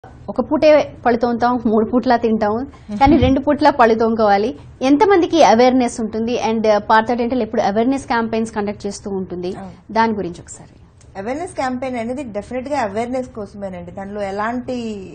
ఒక పూటే పళ్ళు తోముతాం, 3 పూట్ల తింటాం, కానీ 2 పూట్ల పళ్ళు తోముకోవాలి. ఎంతమందికి అవేర్నెస్ ఉంటుంది? అండ్ పార్థ డెంటల్ ఎప్పుడు అవేర్నెస్ క్యాంపెయిన్స్ కండక్ట్ చేస్తూ ఉంటుంది, దాని గురించి ఒకసారి. అవేర్నెస్ క్యాంపెయిన్ అనేది డెఫినెట్ గా అవేర్నెస్ కోసమేనండి, దానిలో ఎలాంటి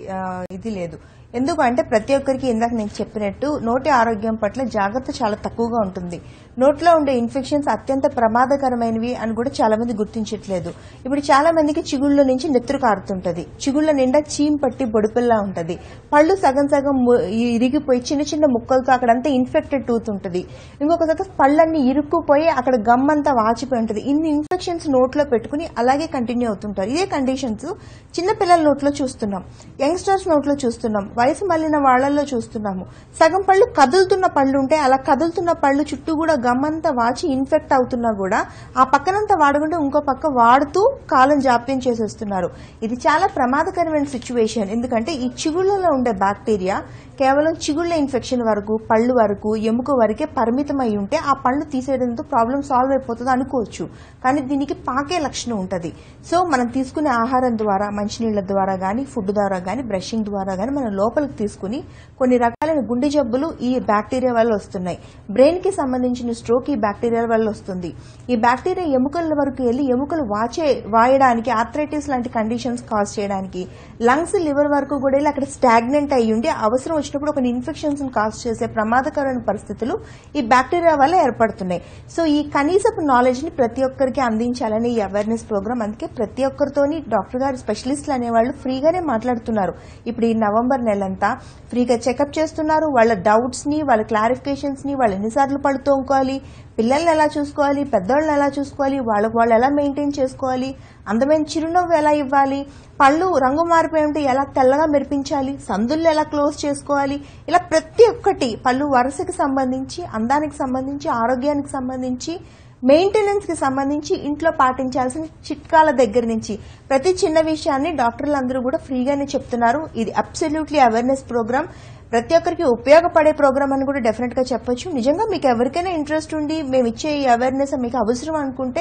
ఇది లేదు. ఎందుకంటే ప్రతి ఒక్కరికి ఇందాక నేను చెప్పినట్టు నోటి ఆరోగ్యం పట్ల జాగ్రత్త చాలా తక్కువగా ఉంటుంది. నోట్లో ఉండే ఇన్ఫెక్షన్స్ అత్యంత ప్రమాదకరమైనవి అని కూడా చాలా మంది గుర్తించట్లేదు. ఇప్పుడు చాలా మందికి చిగుళ్ళ నుంచి నెత్తురు కారుతుంటది, చిగుళ్ళ నిండా చీమ్ పట్టి బొడిపిల్లా ఉంటది, పళ్ళు సగం సగం ఇరిగిపోయి చిన్న చిన్న ముక్కలతో అక్కడంతా ఇన్ఫెక్టెడ్ టూత్ ఉంటుంది. ఇంకొక పళ్ళన్నీ ఇరుక్కుపోయి అక్కడ గమ్ అంతా వాచిపోయి ఉంటుంది. ఇన్ని ఇన్ఫెక్షన్స్ నోట్లో పెట్టుకుని అలాగే కంటిన్యూ అవుతుంటారు. ఇదే కండిషన్స్ చిన్న పిల్లల నోట్లో చూస్తున్నాం, యంగ్స్టర్స్ నోట్లో చూస్తున్నాం, వయసు మళ్ళిన వాళ్లలో చూస్తున్నాము. సగం పళ్ళు కదులుతున్న పళ్ళు ఉంటే అలా కదులుతున్న పళ్ళు చుట్టూ కూడా గమ్మంతా వాచి ఇన్ఫెక్ట్ అవుతున్నా కూడా ఆ పక్కనంతా వాడుకుంటే ఇంకో పక్క వాడుతూ కాలం జాప్యం చేసేస్తున్నారు. ఇది చాలా ప్రమాదకరమైన సిచ్యువేషన్. ఎందుకంటే ఈ చిగుళ్లలో ఉండే బ్యాక్టీరియా కేవలం చిగుళ్ల ఇన్ఫెక్షన్ వరకు, పళ్ళు వరకు, ఎముక వరకే పరిమితమై ఉంటే ఆ పళ్ళు తీసేయడంతో ప్రాబ్లం సాల్వ్ అయిపోతుంది అనుకోవచ్చు. కానీ దీనికి పాకే లక్షణం ఉంటుంది. సో మనం తీసుకునే ఆహారం ద్వారా, మంచినీళ్ల ద్వారా గానీ, ఫుడ్ ద్వారా గానీ, బ్రషింగ్ ద్వారా గానీ మనం లోపలికి తీసుకుని కొన్ని రకాలైన గుండె జబ్బులు ఈ బ్యాక్టీరియా వల్ల వస్తున్నాయి. బ్రెయిన్ కి సంబంధించిన స్ట్రోక్ ఈ బ్యాక్టీరియా వల్ల వస్తుంది. ఈ బ్యాక్టీరియా ఎముకల వరకు వెళ్లి ఎముకలు వాయడానికి, ఆర్థరైటిస్ లాంటి కండిషన్స్ కాజ్ చేయడానికి, లంగ్స్, లివర్ వరకు కూడా వెళ్ళి అక్కడ స్టాగ్నెంట్ అయ్యి ఉండి అవసరం వచ్చినప్పుడు ఒక ఇన్ఫెక్షన్స్ కాజ్ చేసే ప్రమాదకరమైన పరిస్థితులు ఈ బ్యాక్టీరియా వల్ల ఏర్పడుతున్నాయి. సో ఈ కనీసపు నాలెడ్జ్ ని ప్రతి ఒక్కరికి అందించాలని ఈ అవేర్నెస్ ప్రోగ్రామ్. అందుకే ప్రతి ఒక్కరితోని డాక్టర్ గారు, స్పెషలిస్టులు అనేవాళ్ళు ఫ్రీగానే మాట్లాడుతున్నారు. ఇప్పుడు ఈ నవంబర్ నెలంతా ఫ్రీగా చెకప్ చేస్తున్నారు. వాళ్ళ డౌట్స్ ని, వాళ్ళ క్లారిఫికేషన్స్ ని, వాళ్ళు ఎన్నిసార్లు పళ్ళు తోముకోవాలి, పిల్లల్ని ఎలా చూసుకోవాలి, పెద్దవాళ్ళని ఎలా చూసుకోవాలి, వాళ్ళు ఎలా మెయింటైన్ చేసుకోవాలి, అందమైన చిరునవ్వు ఎలా ఇవ్వాలి, పళ్ళు రంగు మారిపోయి ఉంటే ఎలా తెల్లగా మెరిపించాలి, సందుల్ని ఎలా క్లోజ్ చేసుకోవాలి, ఇలా ప్రతి ఒక్కటి పళ్ళు వరుసకి సంబంధించి, అందానికి సంబంధించి, ఆరోగ్యానికి సంబంధించి, మెయింటెనెన్స్ కి సంబంధించి ఇంట్లో పాటించాల్సిన చిట్కాల దగ్గర నుంచి ప్రతి చిన్న విషయాన్ని డాక్టర్లు కూడా ఫ్రీగానే చెప్తున్నారు. ఇది అబ్సల్యూట్లీ అవేర్నెస్ ప్రోగ్రామ్, ప్రతి ఒక్కరికి ఉపయోగపడే ప్రోగ్రామ్ అని కూడా డెఫినెట్ గా చెప్పొచ్చు. నిజంగా మీకు ఎవరికైనా ఇంట్రెస్ట్ ఉండి మేము ఇచ్చే ఈ అవేర్నెస్ మీకు అవసరం అనుకుంటే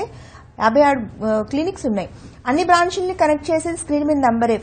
56 క్లినిక్స్ ఉన్నాయి. అన్ని బ్రాంచ్ల్ని కనెక్ట్ చేసేది స్క్రీన్ మీద నంబరే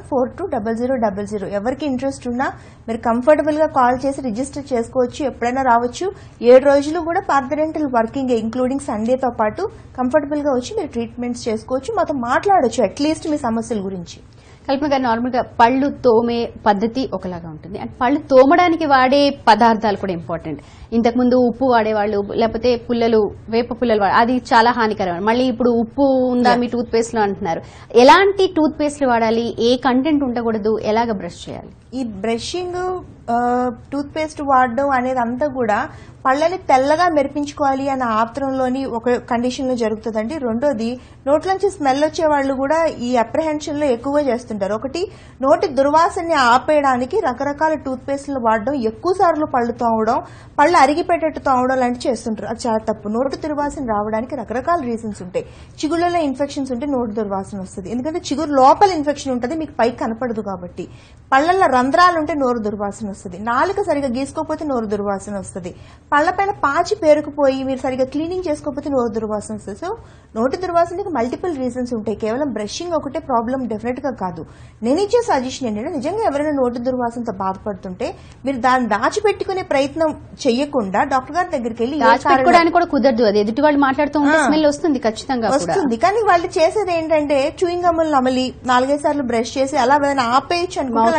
41420000. ఎవరికి ఇంట్రెస్ట్ ఉన్నా మీరు కంఫర్టబుల్ గా కాల్ చేసి రిజిస్టర్ చేసుకోవచ్చు, ఎప్పుడైనా రావచ్చు. 7 రోజులు కూడా పార్థ డెంటల్ వర్కింగ్, ఇంక్లూడింగ్ సండేతో పాటు కంఫర్టబుల్ గా వచ్చి మీరు ట్రీట్మెంట్స్ చేసుకోవచ్చు, మాతో మాట్లాడొచ్చు అట్లీస్ట్ మీ సమస్యల గురించి. కల్పన గారు, నార్మల్ గా పళ్ళు తోమే పద్ధతి ఒకలాగా ఉంటుంది, అండ్ పళ్ళు తోమడానికి వాడే పదార్థాలు కూడా ఇంపార్టెంట్. ఇంతకుముందు ఉప్పు వాడేవాళ్ళు, లేకపోతే వేప పుల్లలు అది చాలా హానికరం. మళ్ళీ ఇప్పుడు ఉప్పు ఉందా మీ టూత్ పేస్ట్ లో అంటున్నారు. ఎలాంటి టూత్ పేస్ట్లు వాడాలి, ఏ కంటెంట్ ఉండకూడదు, ఎలాగ బ్రష్ చేయాలి? ఈ బ్రషింగ్, టూత్ పేస్ట్ వాడడం అనేది అంతా కూడా పళ్ళని తెల్లగా మెరిపించుకోవాలి అనే ఆత్రంలోని ఒక కండిషన్ లో జరుగుతుందండి. రెండోది, నోట్లోంచి స్మెల్ వచ్చే వాళ్ళు కూడా ఈ అప్రహెన్షన్ లో ఎక్కువగా చేస్తుంటారు. ఒకటి, నోటి దుర్వాసనని ఆపేయడానికి రకరకాల టూత్ పేస్ట్లు వాడడం, ఎక్కువ సార్లు పళ్ళు తోమడం, పళ్ళు అరిగిపెట్టేట్టు తోమడం లాంటివి చేస్తుంటారు. అది చాలా తప్పు. నోటి దుర్వాసన రావడానికి రకరకాల రీజన్స్ ఉంటాయి. చిగుళ్ళలో ఇన్ఫెక్షన్స్ ఉంటే నోటి దుర్వాసన వస్తుంది, ఎందుకంటే చిగురు లోపల ఇన్ఫెక్షన్ ఉంటుంది, మీకు పైకి కనపడదు కాబట్టి. పళ్ళల్లో రంధ్రాలు ఉంటే నోరు దుర్వాసన వస్తుంది, నాలుక సరిగా గీసుకోకపోతే నోరు దుర్వాసన వస్తుంది, పళ్ళపైన పాచి పేరుకుపోయి మీరు సరిగా క్లీనింగ్ చేసుకోకపోతే నోరు దుర్వాసన వస్తుంది. సో నోటి దుర్వాసనకి మల్టిపుల్ రీజన్స్ ఉంటాయి, కేవలం బ్రషింగ్ ఒకటే ప్రాబ్లం డెఫినెట్ గా కాదు. నేను ఇచ్చే సజెషన్ ఏంటంటే, నిజంగా ఎవరైనా నోటి దుర్వాసనతో బాధపడుతుంటే మీరు దాన్ని దాచిపెట్టుకునే ప్రయత్నం చెయ్యకుండా డాక్టర్ గారి దగ్గరికి వెళ్ళి, దాచిపెట్టుకోవడానికి కూడా కుదరదు, అది ఎదుటి వాళ్ళు మాట్లాడుతూ ఉంటే స్మెల్ వస్తుంది, ఖచ్చితంగా వస్తుంది. కానీ వాళ్ళు చేసేది ఏంటంటే చూయింగ్ గమ్ములు నమలి 4-5 సార్లు బ్రష్ చేసి అలా ఏదైనా ఆపేయచ్చు అనుకుంటే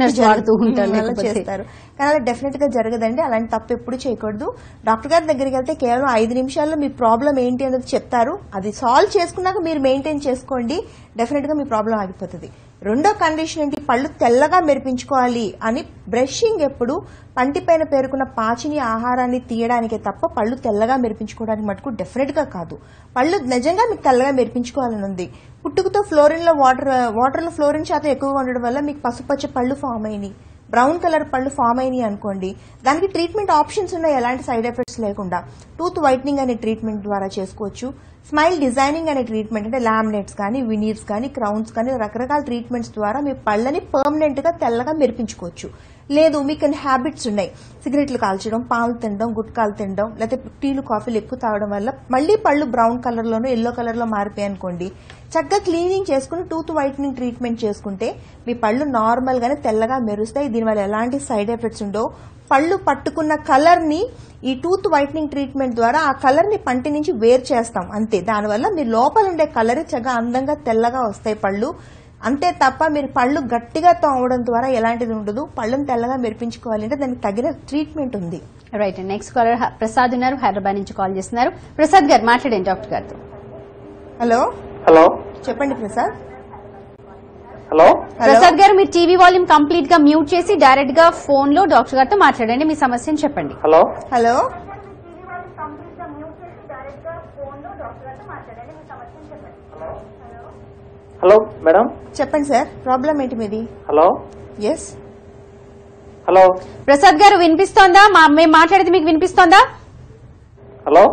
చేస్తారు. కానీ అలా డెఫినెట్ గా జరగదండి. అలాంటి తప్పు ఎప్పుడు చేయకూడదు. డాక్టర్ గారి దగ్గరికి వెళ్తే కేవలం 5 నిమిషాల్లో మీ ప్రాబ్లం ఏంటి అనేది చెప్తారు. అది సాల్వ్ చేసుకున్నాక మీరు మెయింటైన్ చేసుకోండి, డెఫినెట్ గా మీ ప్రాబ్లం ఆగిపోతుంది. రెండో కండిషన్ ఏంటి, పళ్ళు తెల్లగా మెరిపించుకోవాలి అని బ్రషింగ్ ఎప్పుడు పంటిపైన పేరుకున్న పాచిని, ఆహారాన్ని తీయడానికే తప్ప పళ్ళు తెల్లగా మెరిపించుకోవడానికి మటుకు డెఫినెట్ గా కాదు. పళ్ళు నిజంగా మీకు తెల్లగా మెరిపించుకోవాలని ఉంది, పుట్టుకతో ఫ్లోరిన్ లో వాటర్ లో ఫ్లోరిన్ శాతం ఎక్కువగా ఉండడం వల్ల మీకు పసుపచ్చ పళ్ళు ఫామ్ అయినాయి, బ్రౌన్ కలర్ పళ్ళు ఫామ్ అయినాయి అనుకోండి, దానికి ట్రీట్మెంట్ ఆప్షన్స్ ఉన్నాయి, ఎలాంటి సైడ్ ఎఫెక్ట్స్ లేకుండా. టూత్ వైట్నింగ్ అనే ట్రీట్మెంట్ ద్వారా చేసుకోవచ్చు. స్మైల్ డిజైనింగ్ అనే ట్రీట్మెంట్ అంటే లామినేట్స్ కానీ, వినీర్స్ కానీ, క్రౌన్స్ కానీ, రకరకాల ట్రీట్మెంట్స్ ద్వారా మీ పళ్ళని పర్మనెంట్ గా తెల్లగా మెరిపించుకోవచ్చు. లేదు మీకు హ్యాబిట్స్ ఉన్నాయి, సిగరెట్లు కాల్చడం, పాలు తినడం, గుట్కాలు తినడం, లేకపోతే టీలు కాఫీలు ఎక్కువ తాగడం వల్ల మళ్ళీ పళ్ళు బ్రౌన్ కలర్ లోనో ఎల్లో కలర్ లో మారిపోయాయి అనుకోండి, చక్కగా క్లీనింగ్ చేసుకుని టూత్ వైట్నింగ్ ట్రీట్మెంట్ చేసుకుంటే మీ పళ్ళు నార్మల్ గానే తెల్లగా మెరుస్తాయి. దీనివల్ల ఎలాంటి సైడ్ ఎఫెక్ట్స్ ఉండవు. పళ్ళు పట్టుకున్న కలర్ ని ఈ టూత్ వైట్నింగ్ ట్రీట్మెంట్ ద్వారా ఆ కలర్ ని పంటి నుంచి వేరు చేస్తాం అంతే. దానివల్ల మీ లోపల ఉండే కలర్ చక్కగా అందంగా తెల్లగా వస్తాయి పళ్ళు. అంతే తప్ప మీరు పళ్ళు గట్టిగా తోమడం ద్వారా ఎలాంటిది ఉండదు. పళ్ళను తెల్లగా మెరిపించుకోవాలంటే దానికి తగిన ట్రీట్మెంట్ ఉంది. రైట్. నెక్స్ట్ కాలర్ ప్రసాద్ ఉన్నారు, హైదరాబాద్ నుంచి కాల్ చేస్తున్నారు. ప్రసాద్ గారు మాట్లాడండి డాక్టర్ గారితో. హలో హలో చెప్పండి ప్రసాద్. హలో ప్రసాద్ గారు మీ టీవీ వాల్యూమ్ కంప్లీట్ గా మ్యూట్ చేసి డైరెక్ట్ గా ఫోన్ లో డాక్టర్ గారితో మాట్లాడండి, మీ సమస్యను చెప్పండి. హలో హలో హలో మేడం చెప్పండి సార్, ప్రాబ్లం ఏంటి మీది? హలో ఎస్ హలో ప్రసాద్ గారు వినిపిస్తోందా? మేము మాట్లాడేది మీకు వినిపిస్తోందా? Hello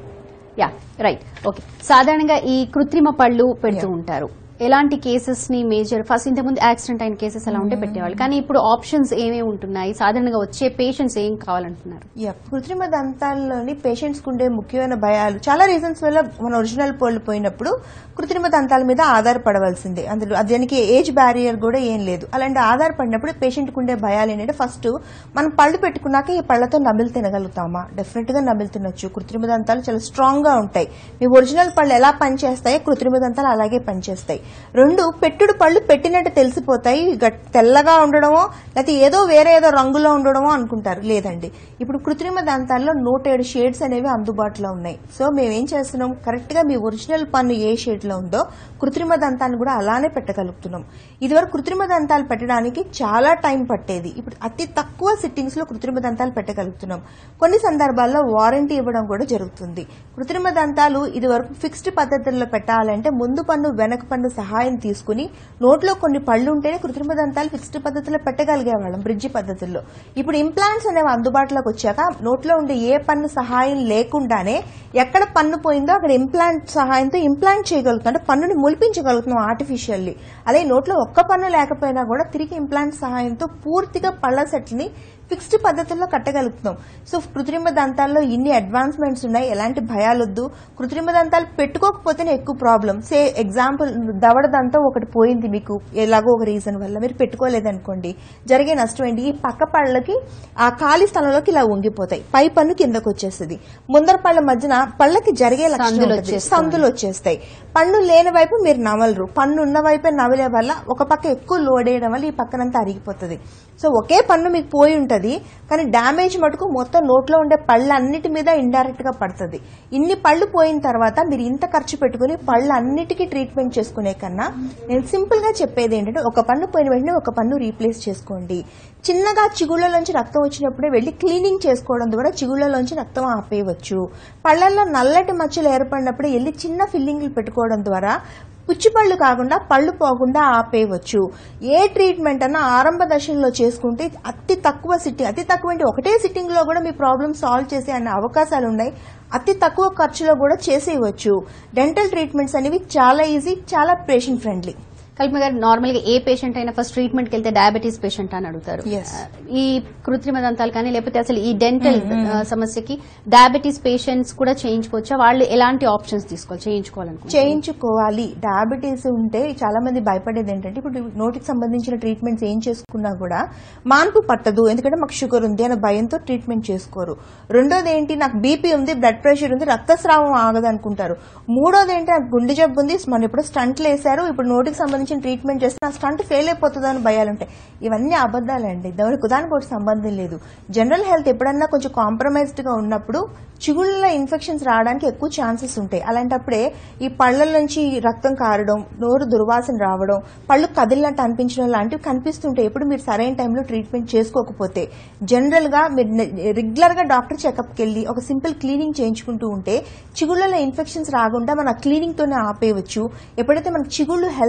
ya right okay. సాధారణంగా ఈ కృత్రిమ పళ్ళు పెడుతూ ఉంటారు. ఎలాంటి కేసెస్ ని మేజర్ ఫస్ట్ ఇంతకుముందు యాక్సిడెంట్ అయిన కేసెస్ అలా ఉంటే పెట్టేవాళ్ళు, కానీ ఇప్పుడు ఆప్షన్స్ ఏమేమి ఉంటున్నాయి? సాధారణంగా వచ్చే పేషెంట్స్ ఏం కావాలంటున్నారు? కృత్రిమ దంతాల్లోని పేషెంట్స్ ఉండే ముఖ్యమైన భయాలు చాలా రీజన్స్ వల్ల మన ఒరిజినల్ పళ్ళు పోయినప్పుడు కృత్రిమ దంతాల మీద ఆధారపడవలసిందే. అందులో దానికి ఏజ్ బ్యారియర్ కూడా ఏం లేదు. అలాంటి ఆధారపడినప్పుడు పేషెంట్ కు ఉండే భయాలు ఏంటంటే, ఫస్ట్ మనం పళ్ళు పెట్టుకున్నాక ఈ పళ్లతో నమిలి తినగలుగుతామా? డెఫినెట్ గా నమిలి తినొచ్చు. కృత్రిమ దంతాలు చాలా స్ట్రాంగ్ గా ఉంటాయి. మీ ఒరిజినల్ పళ్ళు ఎలా పనిచేస్తాయో కృత్రిమ దంతాలు అలాగే పనిచేస్తాయి. రెండు, పెట్టుడు పళ్ళు పెట్టినట్టు తెలిసిపోతాయి, తెల్లగా ఉండడమో లేకపోతే ఏదో వేరే ఏదో రంగులో ఉండడమో అనుకుంటారు. లేదండి, ఇప్పుడు కృత్రిమ దంతాల్లో 107 షేడ్స్ అనేవి అందుబాటులో ఉన్నాయి. సో మేమేం చేస్తున్నాం, కరెక్ట్ గా మీ ఒరిజినల్ పన్ను ఏ షేడ్ లో ఉందో కృత్రిమ దంతాన్ని కూడా అలానే పెట్టగలుగుతున్నాం. ఇదివరకు కృత్రిమ దంతాలు పెట్టడానికి చాలా టైం పట్టేది. ఇప్పుడు అతి తక్కువ సిట్టింగ్స్ లో కృత్రిమ దంతాలు పెట్టగలుగుతున్నాం. కొన్ని సందర్భాల్లో వారంటీ ఇవ్వడం కూడా జరుగుతుంది. కృత్రిమ దంతాలు ఇదివరకు ఫిక్స్డ్ పద్ధతుల్లో పెట్టాలంటే ముందు పన్ను వెనక పన్ను సహాయం తీసుకుని నోట్లో కొన్ని పళ్ళు ఉంటేనే కృత్రిమ దంతాలు ఫిక్స్డ్ పద్ధతిలో పెట్టగలిగేవాళ్ళం, బ్రిడ్జి పద్ధతుల్లో. ఇప్పుడు ఇంప్లాంట్స్ అనేవి అందుబాటులోకి వచ్చాక నోట్లో ఉండే ఏ పన్ను సహాయం లేకుండానే ఎక్కడ పన్ను పోయిందో అక్కడ ఇంప్లాంట్ సహాయంతో ఇంప్లాంట్ చేయగలుగుతాం, అంటే పన్నుని ములిపించగలుగుతున్నాం ఆర్టిఫిషియల్లీ. అదే నోట్లో ఒక్క పన్ను లేకపోయినా కూడా తిరిగి ఇంప్లాంట్ సహాయంతో పూర్తిగా పళ్ళ సెట్ ని ఫిక్స్డ్ పద్ధతుల్లో కట్టగలుగుతున్నాం. సో కృత్రిమ దంతాల్లో ఇన్ని అడ్వాన్స్మెంట్స్ ఉన్నాయి, ఎలాంటి భయాలొద్దు. కృత్రిమ దంతాలు పెట్టుకోకపోతేనే ఎక్కువ ప్రాబ్లం. సే ఎగ్జాంపుల్, దవడ దంతం ఒకటి పోయింది మీకు ఎలాగో ఒక రీజన్ వల్ల, మీరు పెట్టుకోలేదనుకోండి, జరిగే నష్టం ఏంటి? ఈ పక్క పళ్ళకి ఆ ఖాళీ స్థలంలోకి ఇలా వంగిపోతాయి, పై పన్ను కిందకు వచ్చేస్తుంది. ముందర పళ్ళ మధ్యన పళ్ళకి జరిగే సందులు వచ్చేస్తాయి. పన్ను లేని వైపు మీరు నవలరు, పన్ను ఉన్న వైపే నవలే వల్ల ఒక పక్క ఎక్కువ లోడ్ వేయడం వల్ల ఈ పక్కనంతా అరిగిపోతుంది. సో ఒకే పన్ను మీకు పోయి ఉంటది, కానీ డ్యామేజ్ మటుకు మొత్తం నోట్లో ఉండే పళ్ళన్నిటి మీద ఇండైరెక్ట్ గా పడుతుంది. ఇన్ని పళ్ళు పోయిన తర్వాత మీరు ఇంత ఖర్చు పెట్టుకుని పళ్ళన్నిటికీ ట్రీట్మెంట్ చేసుకునే కన్నా నేను సింపుల్ గా చెప్పేది ఏంటంటే, ఒక పన్ను పోయిన వెంటనే ఒక పన్ను రీప్లేస్ చేసుకోండి. చిన్నగా చిగుళ్లలోంచి రక్తం వచ్చినప్పుడే వెళ్లి క్లీనింగ్ చేసుకోవడం ద్వారా చిగుళ్లలోంచి రక్తం ఆపేయవచ్చు. పళ్లల్లో నల్లటి మచ్చలు ఏర్పడినప్పుడే వెళ్లి చిన్న ఫిల్లింగ్లు పెట్టుకోవడం ద్వారా పుచ్చిపళ్ళు కాకుండా పళ్ళు పోకుండా ఆపేయవచ్చు. ఏ ట్రీట్మెంట్ అన్నా ఆరంభ దశల్లో చేసుకుంటే అతి తక్కువ సిట్టింగ్, అతి తక్కువ అంటే ఒకటే సిట్టింగ్ లో కూడా మీ ప్రాబ్లమ్ సాల్వ్ చేసే అన్న అవకాశాలు ఉన్నాయి. అతి తక్కువ ఖర్చులో కూడా చేసేయవచ్చు. డెంటల్ ట్రీట్మెంట్స్ అనేవి చాలా ఈజీ, చాలా పేషెంట్ ఫ్రెండ్లీ. కల్పన గారు, నార్మల్ గా ఏ పేషెంట్ అయినా ఫస్ట్ ట్రీట్మెంట్ కి వెళ్తే డయాబెటీస్ పేషెంట్ అని అడుగుతారు. ఈ కృత్రిమ దంతాలు కానీ లేకపోతే అసలు ఈ డెంటల్ సమస్యకి డయాబెటీస్ పేషెంట్స్ కూడా చేయించుకోవచ్చా? వాళ్ళు ఎలాంటి ఆప్షన్స్ చేయించుకోవాలి? డయాబెటీస్ ఉంటే చాలా మంది భయపడేది ఏంటంటే, ఇప్పుడు నోటికి సంబంధించిన ట్రీట్మెంట్స్ ఏం చేసుకున్నా కూడా మాన్పు పట్టదు, ఎందుకంటే మాకు షుగర్ ఉంది అనే భయంతో ట్రీట్మెంట్ చేసుకోరు. రెండోది ఏంటి, నాకు బీపీ ఉంది, బ్లడ్ ప్రెషర్ ఉంది, రక్తస్రావం ఆగదు అనుకుంటారు. మూడోది ఏంటి, నాకు గుండె జబ్బు ఉంది, మనం ఇప్పుడు స్టంట్లు వేశారు, ఇప్పుడు నోటికి సంబంధించిన ట్రీట్మెంట్ చేస్తే నా స్టంట్ ఫెయిల్ అయిపోతుంది అని భయాలుంటాయి. ఇవన్నీ అబద్దాలండి, దానికి ఒకటి సంబంధం లేదు. జనరల్ హెల్త్ ఎప్పుడన్నా కొంచెం కాంప్రమైజ్డ్ గా ఉన్నప్పుడు చిగుళ్ళ ఇన్ఫెక్షన్స్ రావడానికి ఎక్కువ ఛాన్సెస్ ఉంటాయి. అలాంటప్పుడే ఈ పళ్ల నుంచి రక్తం కారడం, నోరు దుర్వాసన రావడం, పళ్ళు కదిలినట్టు అనిపించడం లాంటివి కనిపిస్తుంటాయి ఎప్పుడు మీరు సరైన టైంలో ట్రీట్మెంట్ చేసుకోకపోతే. జనరల్ గా మీరు రెగ్యులర్ గా డాక్టర్ చెకప్కి వెళ్లి ఒక సింపుల్ క్లీనింగ్ చేయించుకుంటూ ఉంటే చిగుళ్ళలో ఇన్ఫెక్షన్స్ రాకుండా మన క్లీనింగ్ తోనే ఆపేయవచ్చు. ఎప్పుడైతే మన చిగుళ్ళు హెల్దీగా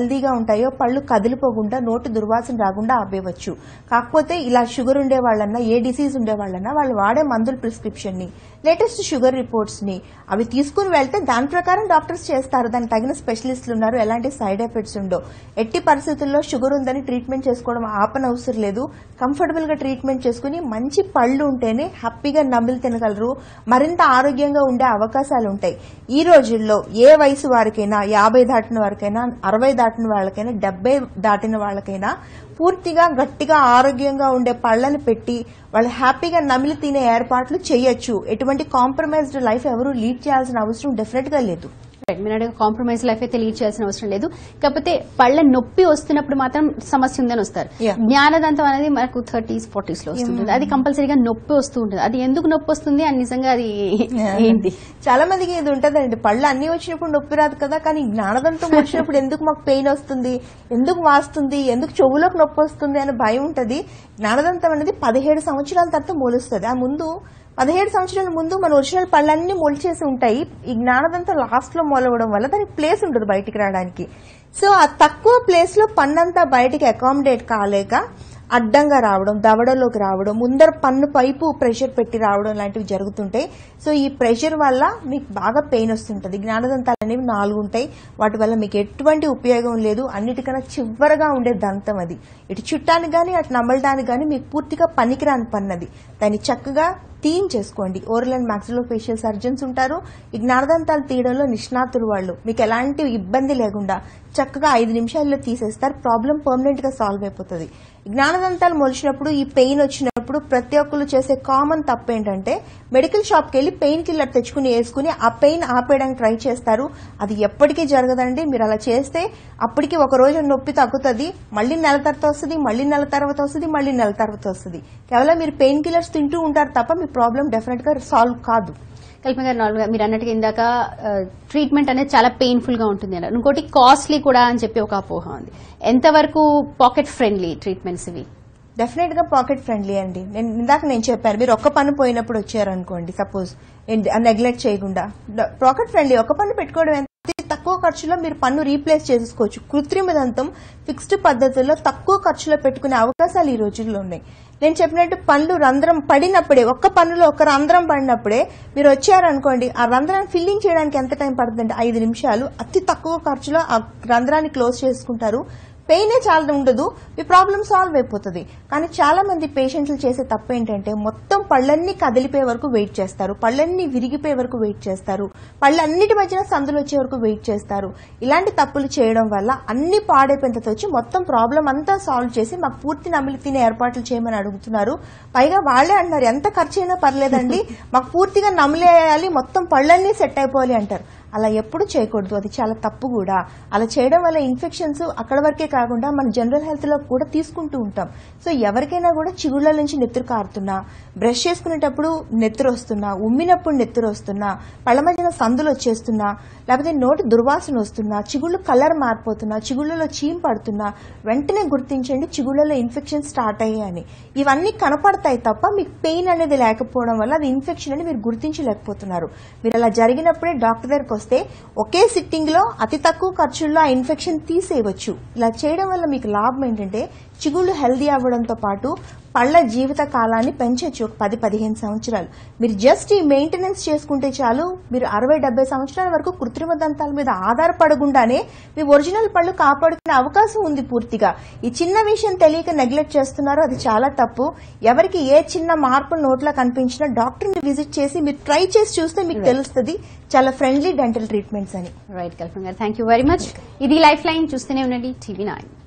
ఉంటాయో పళ్ళు కదిలిపోకుండా నోటి దుర్వాసన రాకుండా ఆపేయవచ్చు. కాకపోతే ఇలా షుగర్ ఉండే వాళ్ళన్నా ఏ డిసీజ్ ఉండే వాళ్ళన్నా వాళ్ళు వాడే మందుల ప్రిస్క్రిప్షన్ ని లేటెస్ట్ షుగర్ రిపోర్ట్స్ ని అవి తీసుకుని వెళ్తే దాని ప్రకారం డాక్టర్స్ చేస్తారు. దానికి తగిన స్పెషలిస్టులు ఉన్నారు. ఎలాంటి సైడ్ ఎఫెక్ట్స్ ఉండవు. ఎట్టి పరిస్థితుల్లో షుగర్ ఉందని ట్రీట్మెంట్ చేసుకోవడం ఆపనవసరం లేదు. కంఫర్టబుల్ గా ట్రీట్మెంట్ చేసుకుని మంచి పళ్ళు ఉంటేనే హ్యాపీగా నమిలి తినగలరు. మరింత ఆరోగ్యంగా ఉండే అవకాశాలు ఉంటాయి. ఈ రోజుల్లో ఏ వయసు వారికైనా 50 దాటిన వారికైనా 60 దాటిన వాళ్ళకైనా 70 దాటిన వాళ్ళకైనా పూర్తిగా గట్టిగా ఆరోగ్యంగా ఉండే పళ్ళని పెట్టి వాళ్ళు హ్యాపీగా నమిలి తినే ఏర్పాట్లు చేయొచ్చు. ఎటువంటి కాంప్రమైజ్డ్ లైఫ్ ఎవరు లీడ్ చేయాల్సిన అవసరం డెఫినెట్ గా లేదు. మీరు కాంప్రమైజ్ లైఫ్ అయితే లీడ్ చేయాల్సిన అవసరం లేదు. కాకపోతే పళ్ళ నొప్పి వస్తున్నప్పుడు మాత్రం సమస్య ఉందని వస్తారు. జ్ఞానదంతం అనేది మనకు 30s 40s లో వస్తుంటుంది. అది కంపల్సరీగా నొప్పి వస్తూ ఉంటుంది. అది ఎందుకు నొప్పి వస్తుంది అని నిజంగా అది ఏంటి? చాలా మందికి ఇది ఉంటదండి. పళ్ళు అన్ని వచ్చినప్పుడు నొప్పి రాదు కదా, కానీ జ్ఞానదంతం వచ్చినప్పుడు ఎందుకు మాకు పెయిన్ వస్తుంది, ఎందుకు వాస్తుంది, ఎందుకు చెవులోకి నొప్పి వస్తుంది అనే భయం ఉంటది. జ్ఞానదంతం అనేది 17 సంవత్సరాల తర్వాత మొలుస్తుంది. ఆ ముందు 17 సంవత్సరాల ముందు మన ఒరిజినల్ పళ్ళన్నీ మొలిచేసి ఉంటాయి. ఈ జ్ఞానదంతం లాస్ట్ లో మొలవడం వల్ల దానికి ప్లేస్ ఉండదు బయటికి రావడానికి. సో ఆ తక్కువ ప్లేస్ లో పన్నంతా బయటికి అకామిడేట్ కాలేక అడ్డంగా రావడం, దవడలోకి రావడం, ముందర పన్ను పైపు ప్రెషర్ పెట్టి రావడం లాంటివి జరుగుతుంటాయి. సో ఈ ప్రెషర్ వల్ల మీకు బాగా పెయిన్ వస్తుంటది. జ్ఞానదంతాలు అనేవి 4 ఉంటాయి. వాటి వల్ల మీకు ఎటువంటి ఉపయోగం లేదు. అన్నిటికన్నా చివరగా ఉండే దంతం అది. ఇటు చుట్టానికి గానీ అటు నమ్మలడానికి గానీ మీకు పూర్తిగా పనికిరాని పన్నది. దాన్ని చక్కగా తీయించేసుకోండి. ఓరల్ అండ్ మాక్సిలోఫేషియల్ సర్జన్స్ ఉంటారు. ఈ జ్ఞానదంతాలు తీయడంలో నిష్ణాతులు వాళ్ళు. మీకు ఎలాంటి ఇబ్బంది లేకుండా చక్కగా 5 నిమిషాల్లో తీసేస్తారు. ప్రాబ్లం పర్మనెంట్ గా సాల్వ్ అయిపోతుంది. జ్ఞానదంతాలు మొలిచినప్పుడు ఈ పెయిన్ వచ్చినప్పుడు ప్రతి ఒక్కరు చేసే కామన్ తప్పు ఏంటంటే మెడికల్ షాప్ కి వెళ్లి పెయిన్ కిల్లర్ తెచ్చుకుని వేసుకుని ఆ పెయిన్ ఆపేయడానికి ట్రై చేస్తారు. అది ఎప్పటికీ జరగదండి. మీరు అలా చేస్తే అప్పటికి ఒక రోజు నొప్పి తగ్గుతుంది, మళ్ళీ నెల తర్వాత వస్తుంది, మళ్ళీ నెల తర్వాత వస్తుంది, మళ్ళీ నెల తర్వాత వస్తుంది. కేవలం మీరు పెయిన్ కిల్లర్స్ తింటూ ఉంటారు తప్ప మీ ప్రాబ్లం డెఫినెట్ గా సాల్వ్ కాదు. కల్పన గారు, నార్మల్గా మీరు అన్నట్టుగా ఇందాక ట్రీట్మెంట్ అనేది చాలా పెయిన్ఫుల్ గా ఉంటుంది అన్నారు. ఇంకోటి కాస్ట్లీ కూడా అని చెప్పి ఒక అపోహ ఉంది. ఎంతవరకు పాకెట్ ఫ్రెండ్లీ ట్రీట్మెంట్స్ ఇవి? డెఫినెట్ గా పాకెట్ ఫ్రెండ్లీ అండి. నేను చెప్పాను, మీరు ఒక్క పన్ను పోయినప్పుడు వచ్చారనుకోండి, సపోజ్ నెగ్లెక్ట్ చేయకుండా పాకెట్ ఫ్రెండ్లీ. ఒక పన్ను పెట్టుకోవడం ఎంత తక్కువ ఖర్చులో మీరు పన్ను రీప్లేస్ చేసుకోవచ్చు. కృత్రిమ దంతం ఫిక్స్డ్ పద్ధతుల్లో తక్కువ ఖర్చులో పెట్టుకునే అవకాశాలు ఈ రోజుల్లో ఉన్నాయి. నేను చెప్పినట్టు పళ్ళు రంధ్రం పడినప్పుడే, ఒక్క పన్నులో ఒక రంధ్రం పడినప్పుడే మీరు వచ్చారనుకోండి, ఆ రంధ్రాన్ని ఫిల్లింగ్ చేయడానికి ఎంత టైం పడుతుందంటే 5 నిమిషాలు. అతి తక్కువ ఖర్చులో ఆ రంధ్రాన్ని క్లోజ్ చేసుకుంటారు. పెయినే చాలా ఉండదు, మీ ప్రాబ్లం సాల్వ్ అయిపోతుంది. కానీ చాలా మంది పేషెంట్లు చేసే తప్పు ఏంటంటే మొత్తం పళ్ళన్నీ కదిలిపోయే వరకు వెయిట్ చేస్తారు, పళ్ళన్నీ విరిగిపోయే వరకు వెయిట్ చేస్తారు, పళ్ళన్నిటి మధ్యన సందులు వచ్చే వరకు వెయిట్ చేస్తారు. ఇలాంటి తప్పులు చేయడం వల్ల అన్ని పాడైపోయినంత వచ్చి మొత్తం ప్రాబ్లం అంతా సాల్వ్ చేసి మాకు పూర్తి నమిలి తినే ఏర్పాట్లు చేయమని అడుగుతున్నారు. పైగా వాళ్లే అంటారు ఎంత ఖర్చు అయినా పర్లేదండి, మాకు పూర్తిగా నమిలేయాలి, మొత్తం పళ్ళన్నీ సెట్ అయిపోవాలి అంటారు. అలా ఎప్పుడు చేయకూడదు. అది చాలా తప్పు కూడా. అలా చేయడం వల్ల ఇన్ఫెక్షన్స్ అక్కడ వరకే కాకుండా మన జనరల్ హెల్త్ లో కూడా తీసుకుంటూ ఉంటాం. సో ఎవరికైనా కూడా చిగుళ్ల నుంచి నెత్తురు కారుతున్నా, బ్రష్ చేసుకునేటప్పుడు నెత్తురు వస్తున్నా, ఉమ్మినప్పుడు నెత్తురు వస్తున్నా, పళ్ళ మధ్యన సందులు వచ్చేస్తున్నా, లేకపోతే నోటి దుర్వాసన వస్తున్నా, చిగుళ్ళు కలర్ మారిపోతున్నా, చిగుళ్లలో చీమ్ పడుతున్నా, వెంటనే గుర్తించండి చిగుళ్లలో ఇన్ఫెక్షన్ స్టార్ట్ అయ్యాయని. ఇవన్నీ కనపడతాయి తప్ప మీకు పెయిన్ అనేది లేకపోవడం వల్ల అది ఇన్ఫెక్షన్ అని మీరు గుర్తించలేకపోతున్నారు. మీరు అలా జరిగినప్పుడే డాక్టర్ దగ్గరకు వస్తే ఒకే సిట్టింగ్ లో అతి తక్కువ ఖర్చుల్లో ఆ ఇన్ఫెక్షన్ తీసేయవచ్చు. ఇలా చేయడం వల్ల మీకు లాభం ఏంటంటే చిగుళ్ళు హెల్దీ అవ్వడంతో పాటు పళ్ళ జీవిత కాలాన్ని పెంచవచ్చు. ఒక 10-15 సంవత్సరాలు మీరు జస్ట్ ఈ మెయింటెనెన్స్ చేసుకుంటే చాలు. మీరు 60-70 సంవత్సరాల వరకు కృత్రిమ దంతాల మీద ఆధారపడకుండానే మీ ఒరిజినల్ పళ్ళు కాపాడుకునే అవకాశం ఉంది పూర్తిగా. ఈ చిన్న విషయం తెలియక నెగ్లెక్ట్ చేస్తున్నారు, అది చాలా తప్పు. ఎవరికి ఏ చిన్న మార్పు నోట్లో కనిపించినా డాక్టర్ని విజిట్ చేసి మీరు ట్రై చేసి చూస్తే మీకు తెలుస్తుంది చాలా ఫ్రెండ్లీ డెంటల్ ట్రీట్మెంట్స్ అని. రైట్ కల్పన గారు, థ్యాంక్ యూ వెరీ మచ్. ఇది లైఫ్ లైన్. చూస్తూనే ఉండండి TV9.